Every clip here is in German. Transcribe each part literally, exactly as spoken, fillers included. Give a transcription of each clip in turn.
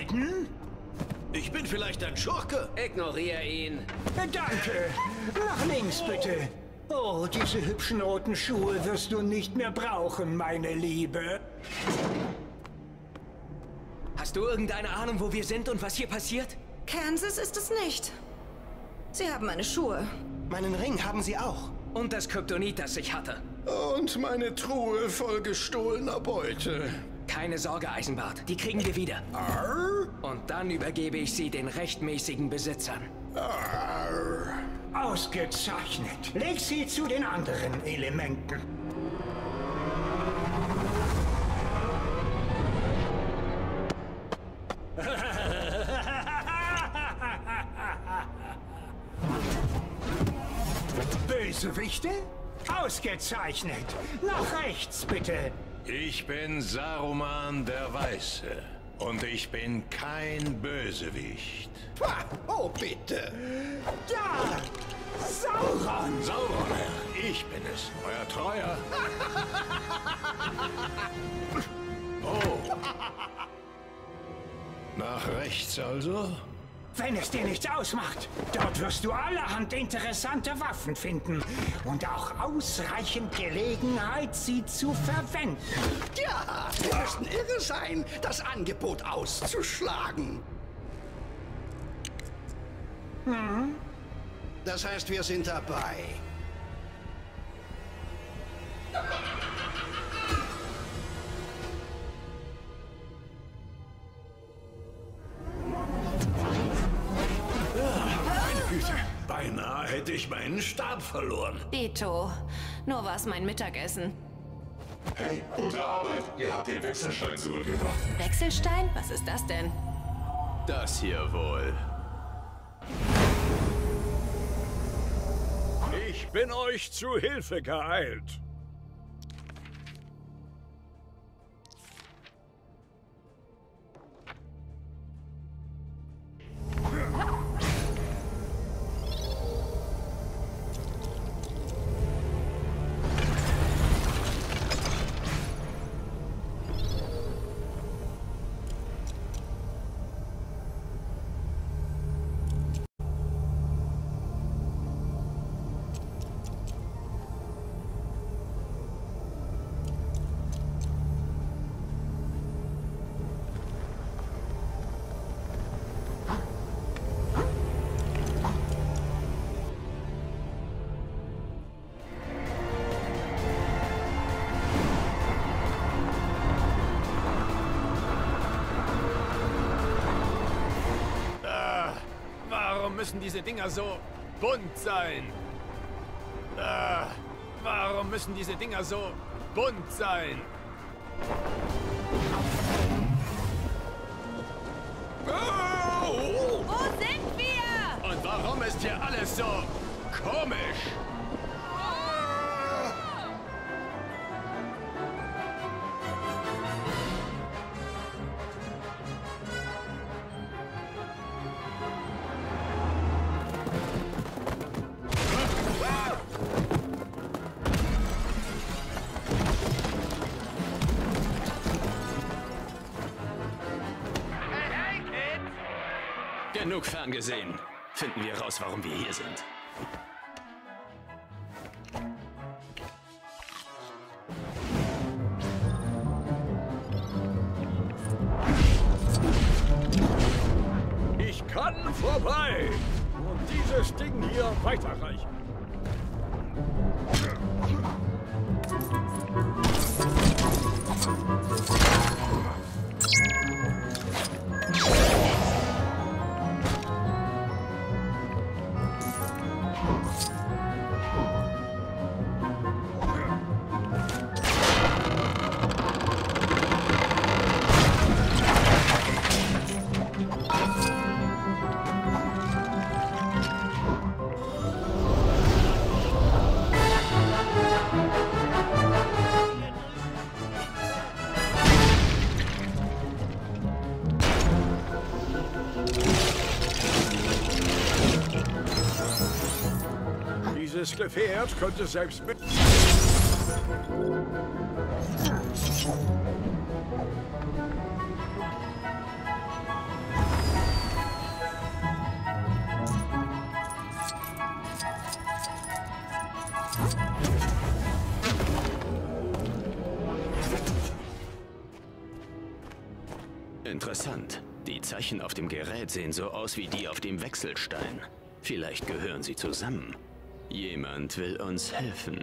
bitten? Ich bin vielleicht ein Schurke. Ignoriere ihn. Danke. Nach links, bitte. Oh, diese hübschen roten Schuhe wirst du nicht mehr brauchen, meine Liebe. Hast du irgendeine Ahnung, wo wir sind und was hier passiert? Kansas ist es nicht. Sie haben meine Schuhe. Meinen Ring haben Sie auch. Und das Kryptonit, das ich hatte. Und meine Truhe voll gestohlener Beute. Keine Sorge, Eisenbart. Die kriegen wir wieder. Arr, Und dann übergebe ich sie den rechtmäßigen Besitzern. arr. Ausgezeichnet. Leg sie zu den anderen Elementen. Bösewichte? Ausgezeichnet. Nach rechts, bitte. Ich bin Saruman der Weiße. Und ich bin kein Bösewicht. Pah, oh, bitte. Da! Sauron! Sauron, Herr, ich bin es, euer Treuer. Oh. Nach rechts also? Wenn es dir nichts ausmacht, dort wirst du allerhand interessante Waffen finden und auch ausreichend Gelegenheit, sie zu verwenden. Ja, wir müssten irre sein, das Angebot auszuschlagen. Hm? Das heißt, wir sind dabei. Beinahe hätte ich meinen Stab verloren. Dito. Nur war es mein Mittagessen. Hey, gute Arbeit. Ihr habt den Wechselstein zurückgebracht. Wechselstein? Was ist das denn? Das hier wohl. Ich bin euch zu Hilfe geeilt. Warum müssen diese Dinger so bunt sein? Ah, warum müssen diese Dinger so bunt sein? Oh! Wo sind wir? Und warum ist hier alles so komisch? Genug ferngesehen. Finden wir raus, warum wir hier sind. Ich kann vorbei und dieses Ding hier weiterreichen. Dieses Gefährt könnte selbst mit... Interessant. Die Zeichen auf dem Gerät sehen so aus wie die auf dem Wechselstein. Vielleicht gehören sie zusammen. Jemand will uns helfen.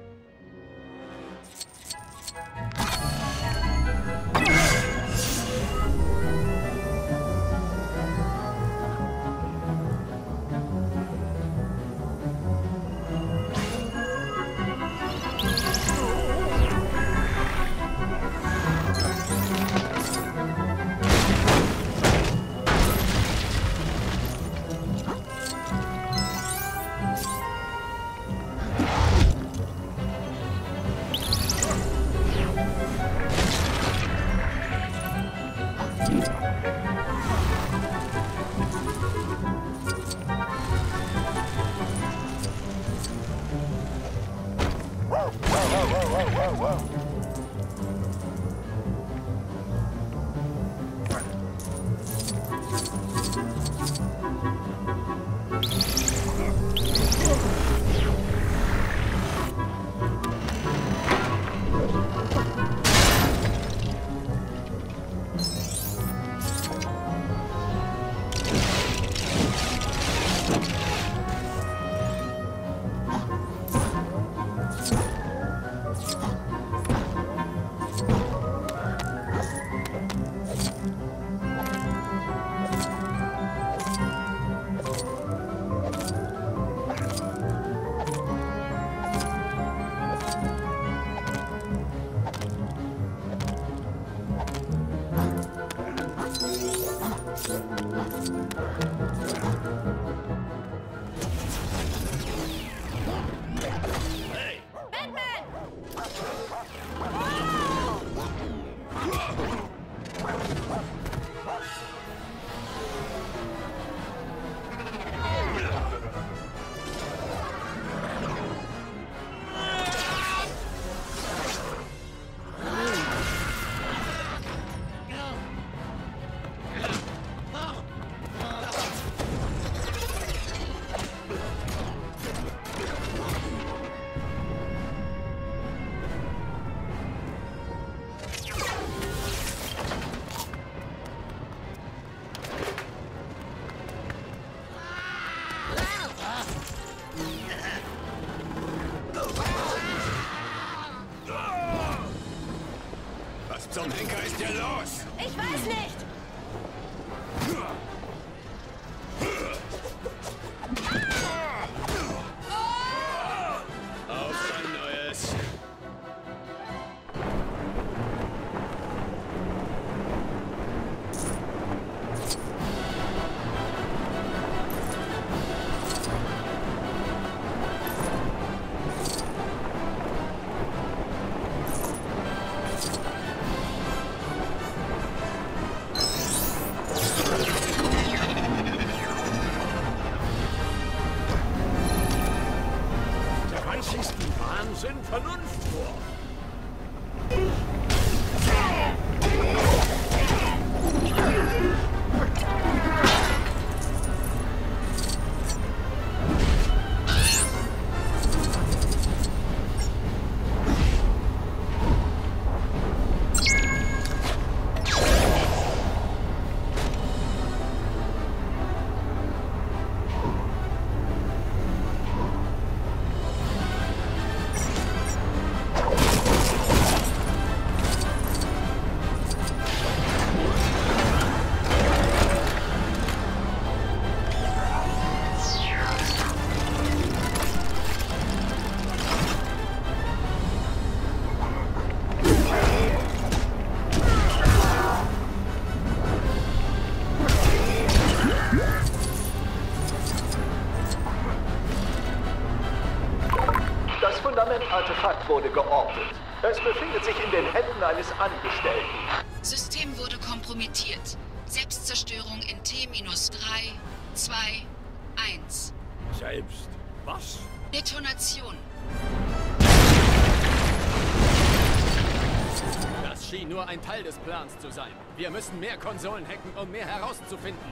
Was zum Henker ist hier los? Ich weiß nicht. Auf ein neues. Wahnsinn, Vernunft vor. Das Fundament-Artefakt wurde geortet. Es befindet sich in den Händen eines Angestellten. System wurde kompromittiert. Selbstzerstörung in T minus drei, zwei, eins. Selbst was? Detonation. Das schien nur ein Teil des Plans zu sein. Wir müssen mehr Konsolen hacken, um mehr herauszufinden.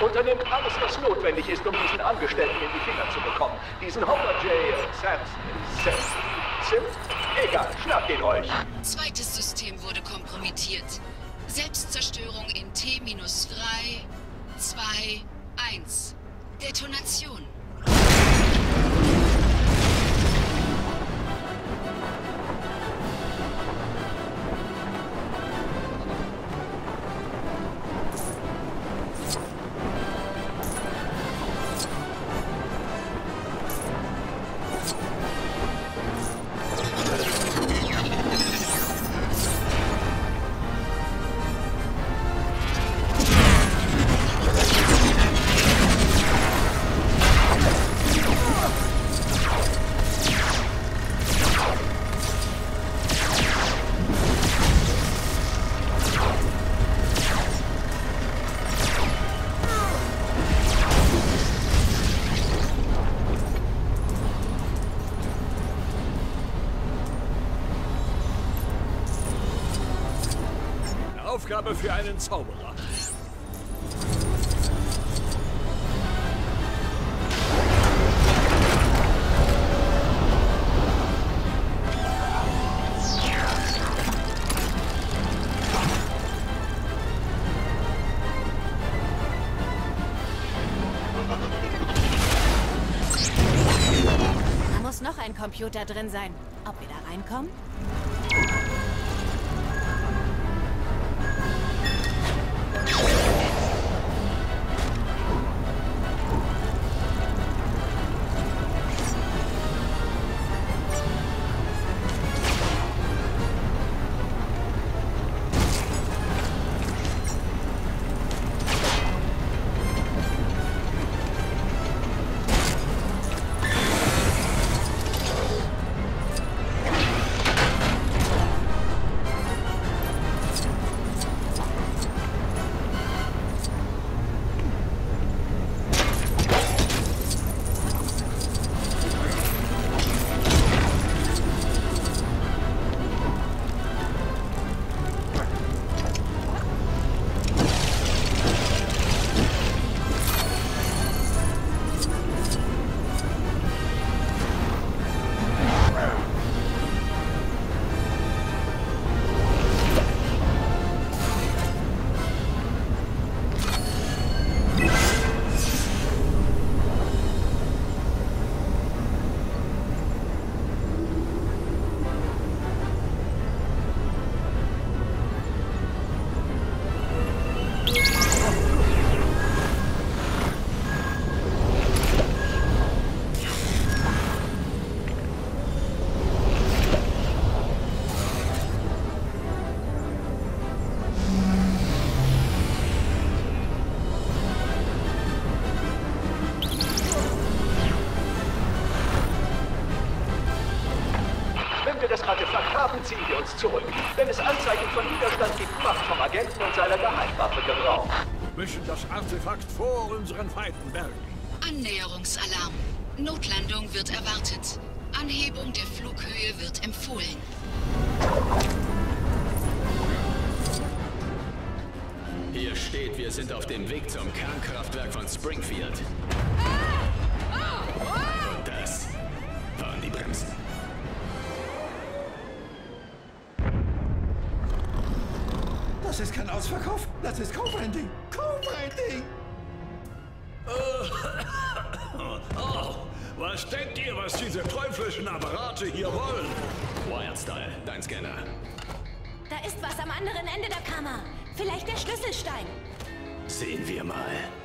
Unternehmt alles, was notwendig ist, um diesen Angestellten in die Finger zu bekommen. Diesen Homer J. Samson. Sim? Sim? Egal, schnappt ihn euch. Zweites System wurde kompromittiert. Selbstzerstörung in T minus drei, zwei, eins. Detonation. Aufgabe für einen Zauberer. Da muss noch ein Computer drin sein. Ob wir da reinkommen? Das Artefakt haben, ziehen wir uns zurück. Wenn es Anzeichen von Widerstand gibt, macht vom Agenten und seiner Geheimwaffe Gebrauch. Wir müssen das Artefakt vor unseren Feinden bergen. Annäherungsalarm. Notlandung wird erwartet. Anhebung der Flughöhe wird empfohlen. Hier steht, wir sind auf dem Weg zum Kernkraftwerk von Springfield. Und das waren die Bremsen. Das ist kein Ausverkauf, das ist Kaufending. Kaufending! Oh, was denkt ihr, was diese teuflischen Apparate hier wollen? Wildstyle, dein Scanner. Da ist was am anderen Ende der Kammer. Vielleicht der Schlüsselstein. Sehen wir mal.